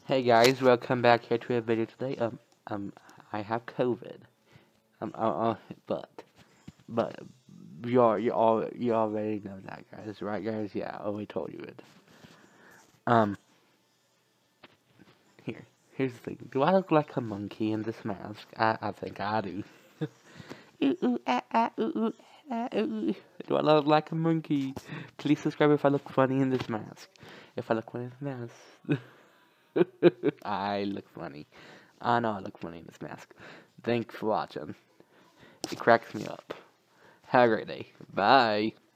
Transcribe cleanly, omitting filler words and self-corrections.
Hey guys, welcome back here to a video today. I have COVID. Um, uh, uh, but, but, you already know that, guys, right, guys? Yeah, I already told you it. Um, here's the thing. Do I look like a monkey in this mask? I think I do. Ooh, ooh, ah, ah, ooh, ooh, ah, ooh, ooh. Do I look like a monkey? Please subscribe if I look funny in this mask. If I look funny in this mask. I look funny. I know I look funny in this mask. Thanks for watching. It cracks me up. Have a great day. Bye.